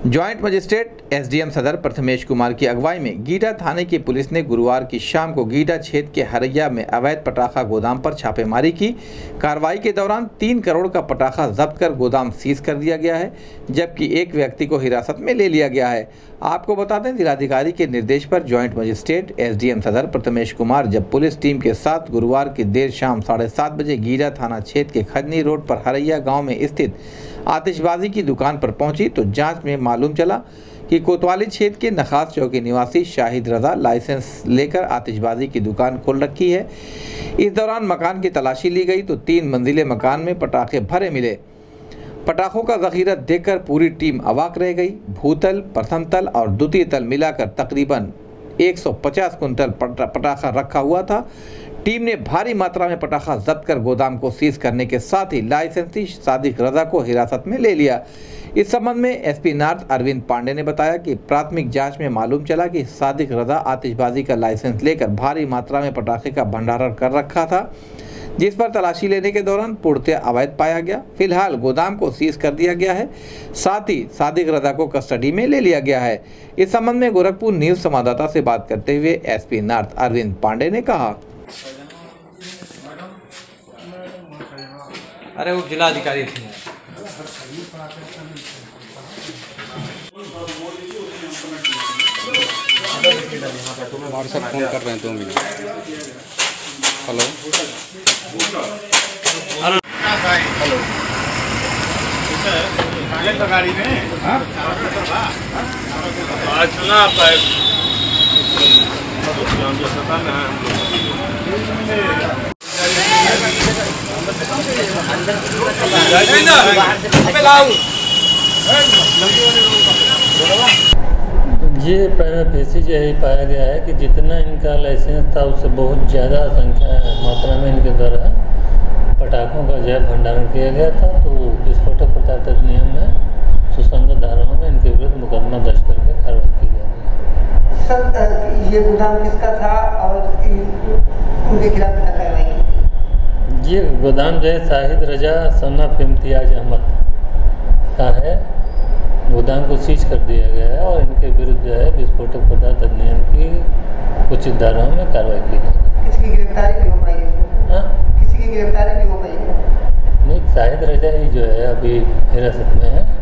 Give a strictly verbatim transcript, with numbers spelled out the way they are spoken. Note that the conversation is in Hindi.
ज्वाइंट मजिस्ट्रेट एसडीएम सदर प्रथमेश कुमार की अगुवाई में गीडा थाने की पुलिस ने गुरुवार की शाम को गीडा क्षेत्र के हरैया में अवैध पटाखा गोदाम पर छापेमारी की। कार्रवाई के दौरान तीन करोड़ का पटाखा जब्त कर गोदाम सीज कर दिया गया है, जबकि एक व्यक्ति को हिरासत में ले लिया गया है। आपको बता दें, जिलाधिकारी के निर्देश पर ज्वाइंट मजिस्ट्रेट एसडीएम सदर प्रथमेश कुमार जब पुलिस टीम के साथ गुरुवार की देर शाम साढ़े सात बजे गीडा थाना क्षेत्र के खजनी रोड पर हरैया गाँव में स्थित आतिशबाजी की दुकान पर पहुंची तो जांच में मालूम चला कि कोतवाली क्षेत्र के नखास चौकी निवासी शाहिद रजा लाइसेंस लेकर आतिशबाजी की दुकान खोल रखी है। इस दौरान मकान की तलाशी ली गई तो तीन मंजिले मकान में पटाखे भरे मिले। पटाखों का जखीरा देखकर पूरी टीम अवाक रह गई। भूतल, प्रथम तल और द्वितीय तल मिलाकर तकरीबन एक सौ पचास कुंटल पटाखा रखा हुआ था। टीम ने भारी मात्रा में पटाखा जब्त कर गोदाम को सीज करने के साथ ही लाइसेंसी सादिक रजा को हिरासत में ले लिया। इस संबंध में एसपी नॉर्थ अरविंद पांडे ने बताया कि प्राथमिक जांच में मालूम चला कि सादिक रजा आतिशबाजी का लाइसेंस लेकर भारी मात्रा में पटाखे का भंडारण कर रखा था, जिस पर तलाशी लेने के दौरान पूर्णतः अवैध पाया गया। फिलहाल गोदाम को सीज कर दिया गया है, साथ ही सादिक रजा को कस्टडी में ले लिया गया है। इस संबंध में गोरखपुर न्यूज संवाददाता से बात करते हुए एसपी नॉर्थ अरविंद पांडे ने कहा, अरे वो जिलाधिकारी थे। व्हाट्सएप फोन कर रहे हैं दो मिनट। हेलो हेलो हेलो गाड़ी में आज चलना पाए ये पहले फेसी जो है पाया गया है कि जितना इनका लाइसेंस था उससे बहुत ज़्यादा संख्या मात्रा में इनके द्वारा पटाखों का जो है भंडारण किया गया था। तो विस्फोटक पदार्थ अधिनियम में सुसंगत धाराओं में इनके विरुद्ध मुकदमा दर्ज करके कार्रवाई की जाएगी। सर, ये गोदाम किसका था और उनके खिलाफ क्या कार्रवाई की? ये गोदाम जो है शाहिद रजा सन ऑफ इम्तियाज अहमद का है। गोदाम को सीज कर दिया गया है और इनके विरुद्ध जो है विस्फोटक पदार्थ अधिनियम की उचित धाराओं में कार्रवाई की जाएगी। किसी की गिरफ्तारी भी हो पाई है? हाँ, किसी की गिरफ्तारी भी हो पाई है? नहीं, शाहिद रजा ही जो है अभी हिरासत में है।